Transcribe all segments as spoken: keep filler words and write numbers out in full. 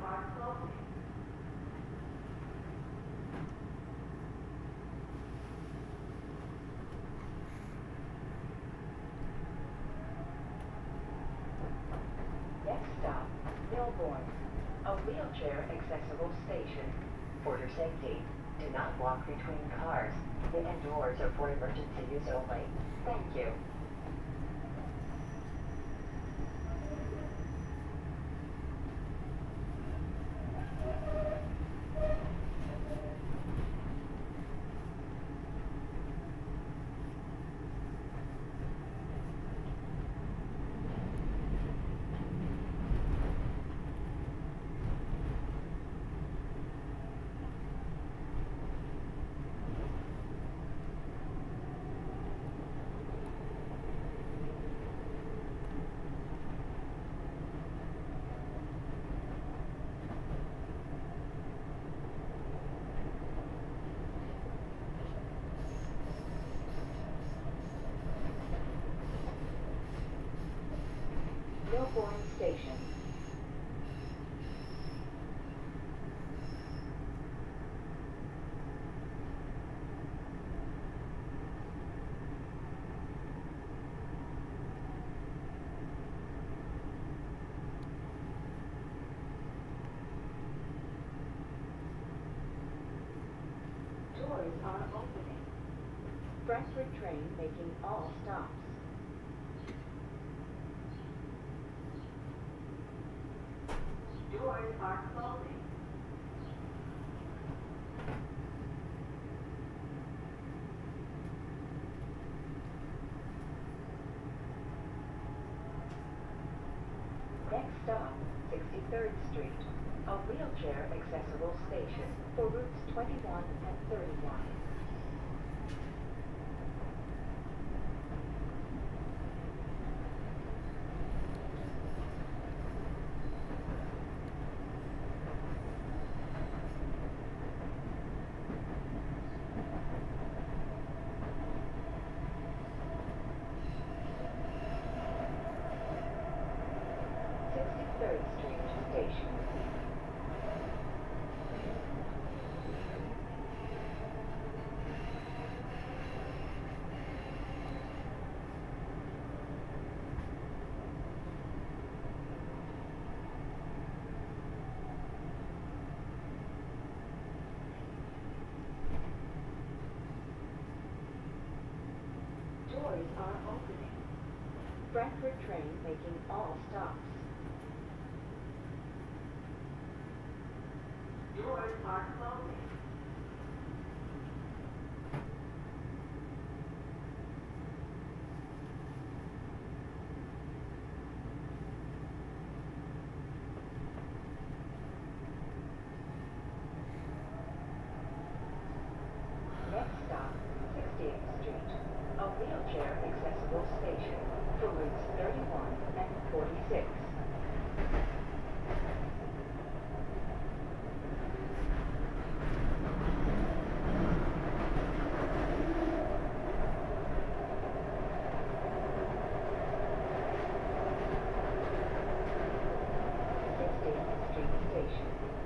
are closing. Next stop, Melbourne, a wheelchair accessible station. For your safety, do not walk between cars. The end doors are for emergency use only. Thank you. Melbourne Station. Doors are opening. Frankford train making all stops. Doors are closing. Next stop, sixty-third Street, a wheelchair accessible station for routes twenty-one and thirty-one. sixty-third Street Station. Doors are opening. Frankford train making all stops. Doors are closing. Next stop, sixtieth Street, a wheelchair accessible station for routes thirty-one and forty-six. sixtieth Street Station.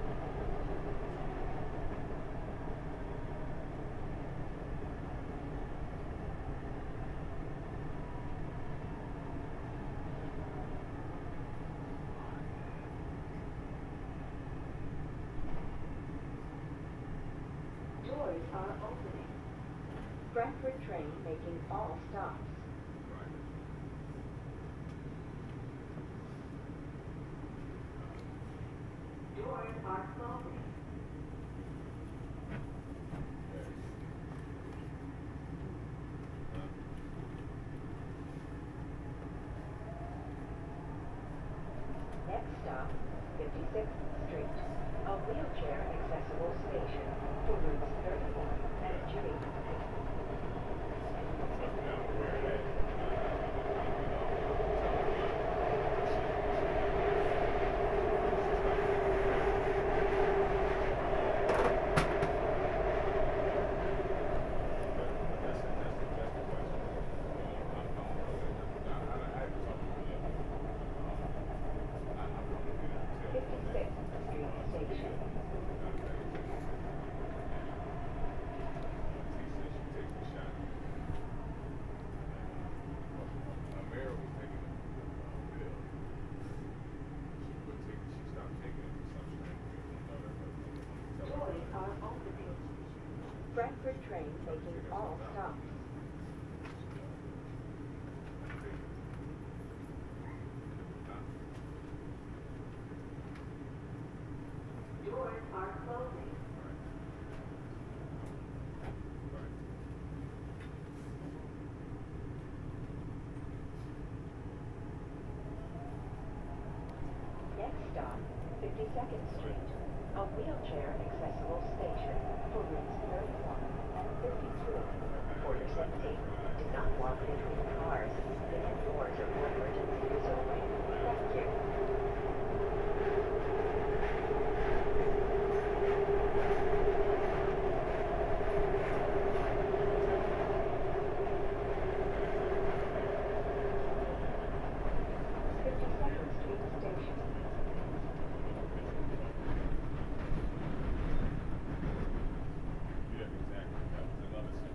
Doors are opening. Frankford train making all stops. Doors are closing. Next stop, fifty-sixth Street, a wheelchair accessible station for routes thirty-one and G. fifty-sixth Street all stops. Doors are closing. Next stop, fifty-second Street, a wheelchair accessible station for routes thirty-one and fifty-three. For your safety, do not walk between cars. The end doors are for emergency use only. Thank you. fifty-second Street Station. Yeah, exactly. That was another city.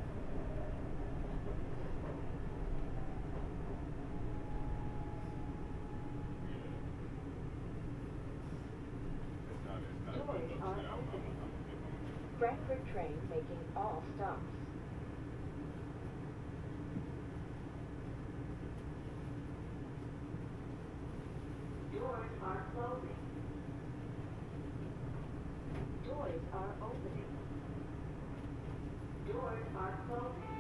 Yeah. It's not, it's not Doors good are looks now. I'm, I'm, opening. I'm, Frankford train making all stops. Doors are closing. Doors are opening. Doors are closing.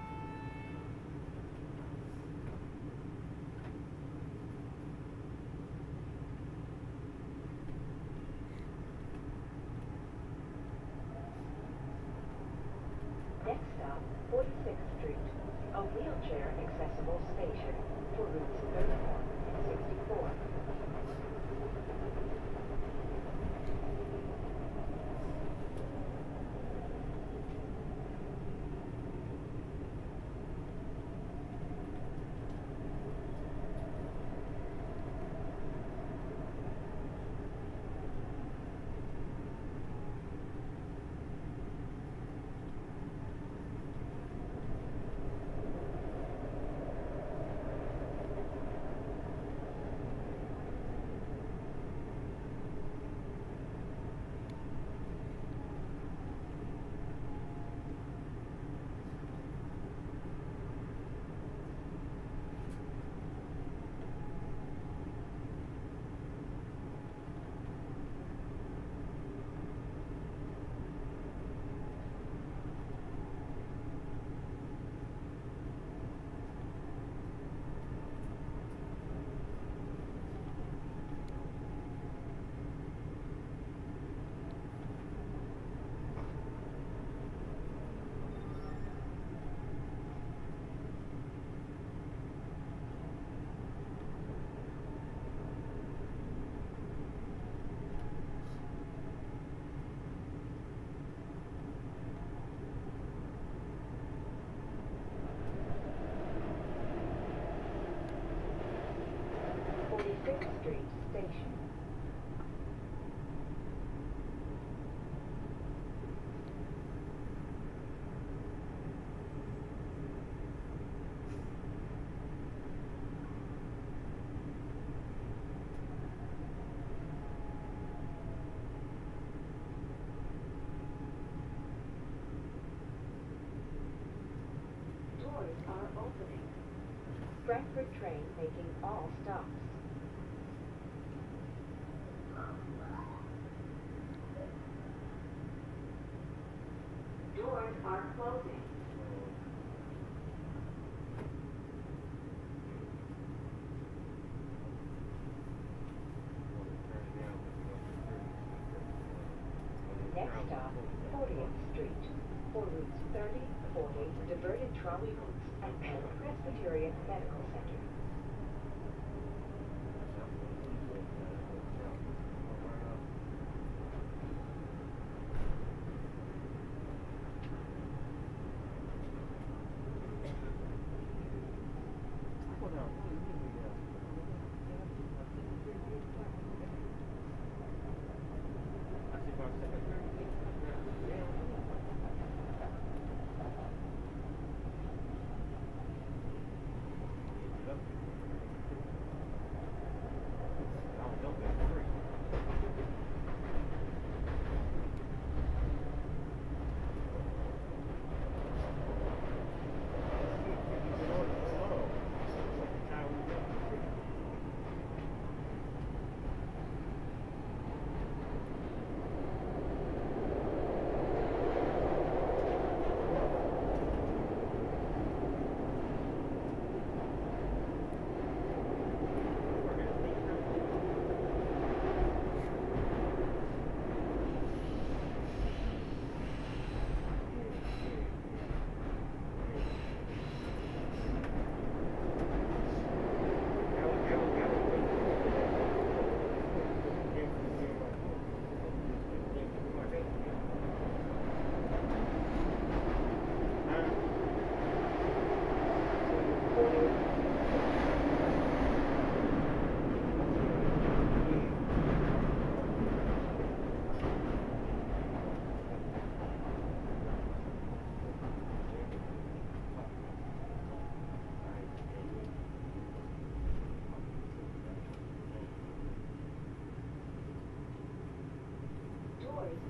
Next stop, forty-sixth Street, a wheelchair accessible station for routes thirty-one and sixty-four. forty-sixth Street Station. Doors are opening. Frankford train making all stops. Doors are closing. Next stop, fortieth Street, for routes thirty, forty, diverted trolley routes, and Penn Presbyterian Medical Center. I'm,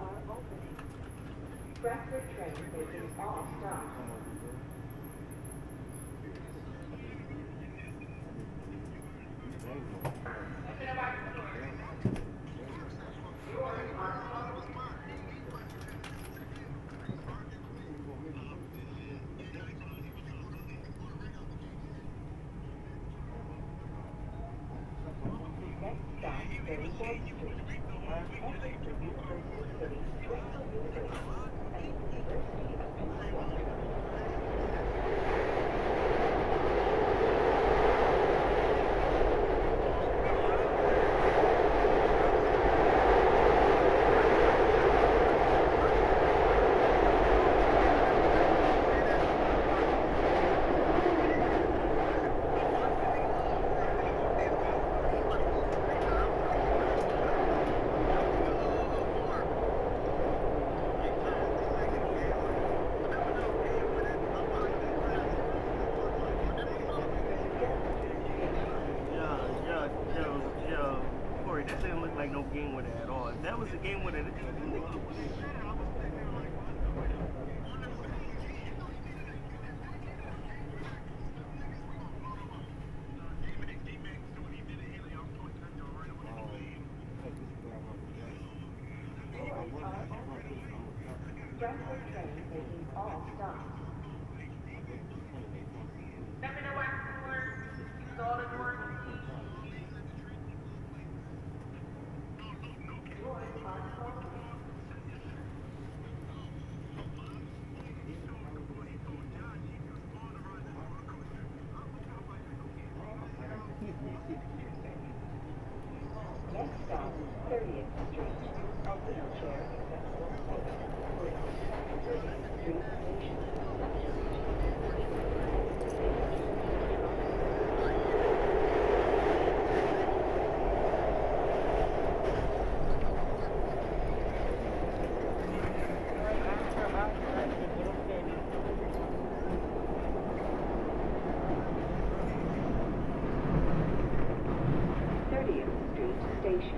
are opening. Frankford train making all stops. Next stop, thirty-fourth Street. Our exit to University City, Bristol University, and University of Pennsylvania. That didn't look like no game winner at all. If that was a game winner, it Frankford train making all stops. Next stop, thirtieth Street. A wheelchair accessible station for thirtieth Street Station. thirtieth Street Station.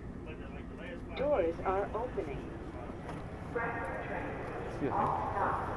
Doors are opening. Frankford train. Excuse me. All stops.